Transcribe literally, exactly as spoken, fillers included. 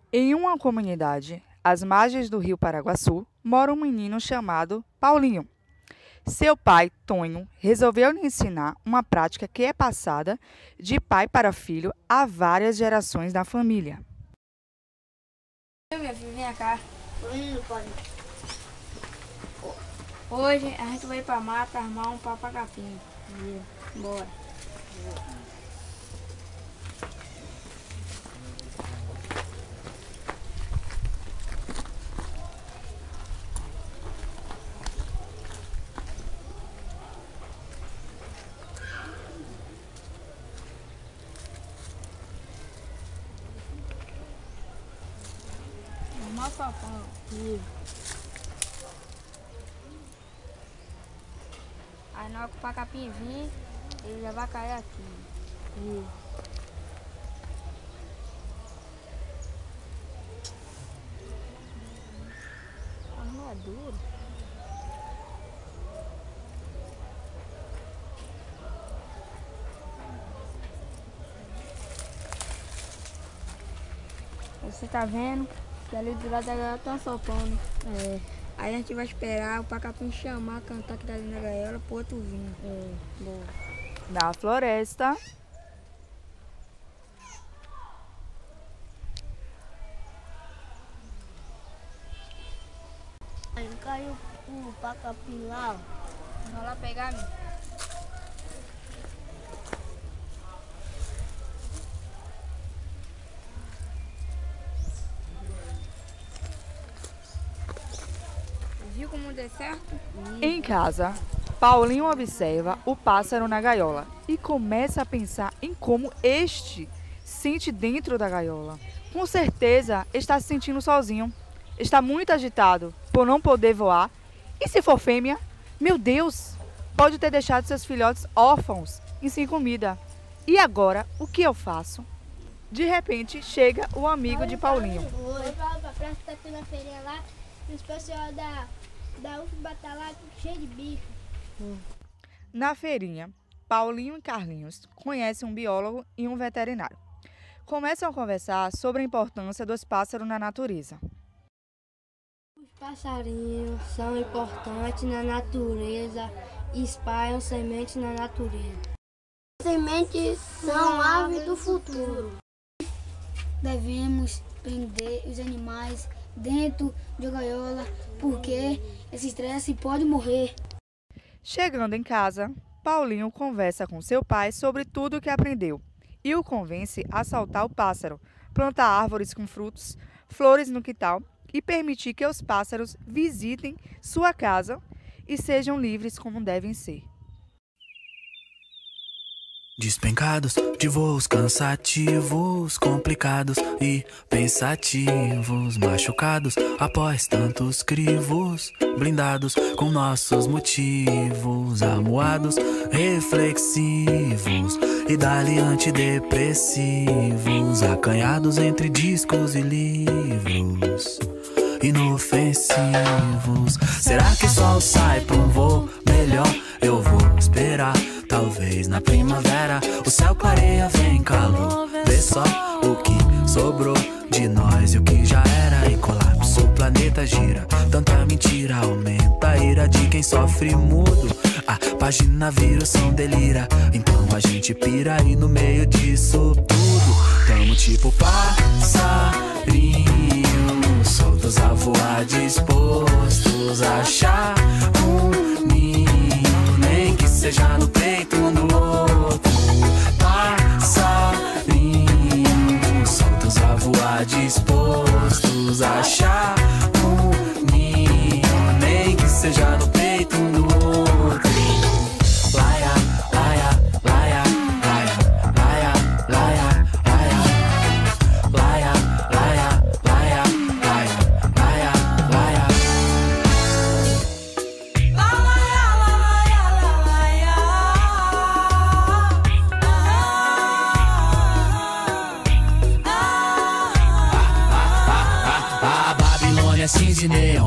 Em uma comunidade, às margens do rio Paraguaçu, mora um menino chamado Paulinho. Seu pai, Tonho, resolveu lhe ensinar uma prática que é passada de pai para filho há várias gerações da família. Minha filha, vem cá. Indo, pai. Hoje a gente vai pra mata armar um papagapim. Bora. Armar papão. Aí na hora que o papagapim vir, ele já vai cair aqui. Isso. Armadura. Você tá vendo que ali do lado da gaiola tá soltando. É. Aí a gente vai esperar o papagapim chamar, cantar que tá ali na gaiola pro outro vir. É, boa. Na floresta, Aí caiu o papagapim lá, ó. Vamos lá pegar, meu. Viu como deu certo? em casa, Paulinho observa o pássaro na gaiola e começa a pensar em como este sente dentro da gaiola. Com certeza está se sentindo sozinho. Está muito agitado por não poder voar. E se for fêmea? Meu Deus! Pode ter deixado seus filhotes órfãos e sem comida. E agora, o que eu faço? De repente, chega o amigo de Paulinho. Oi, pra praça tá tendo a feirinha lá, e os pessoal da, da U F B A tá lá cheio de bicho. Na feirinha, Paulinho e Carlinhos conhecem um biólogo e um veterinário. Começam a conversar sobre a importância dos pássaros na natureza. Os passarinhos são importantes na natureza e espalham sementes na natureza. Sementes são aves do futuro. Devemos prender os animais dentro de gaiola, porque esse estresse pode morrer. Chegando em casa, Paulinho conversa com seu pai sobre tudo o que aprendeu e o convence a soltar o pássaro, plantar árvores com frutos, flores no quintal e permitir que os pássaros visitem sua casa e sejam livres como devem ser. Despencados de voos cansativos, complicados e pensativos, machucados após tantos crivos, blindados com nossos motivos, amuados, reflexivos e dali antidepressivos, acanhados entre discos e livros, inofensivos. Será que o sol sai pra um voo melhor? Eu vou esperar. Talvez na primavera o céu clareia, vem calor. Vê só o que sobrou de nós e o que já era. E colapso, o planeta gira. Tanta mentira aumenta a ira de quem sofre mudo. A página vira, o som delira. Então a gente pira e no meio disso tudo tamo tipo passarinho, soltos a voar, dispostos a achar um ninho, nem que seja no peito no outro. Passarinho, soltos a voar, dispostos a achar um ninho, nem que seja no peito no outro. Laia, laia, laia, laia, laia, laia, laia, laia, laia, laia, laia, laia, laia. A Babilônia cisne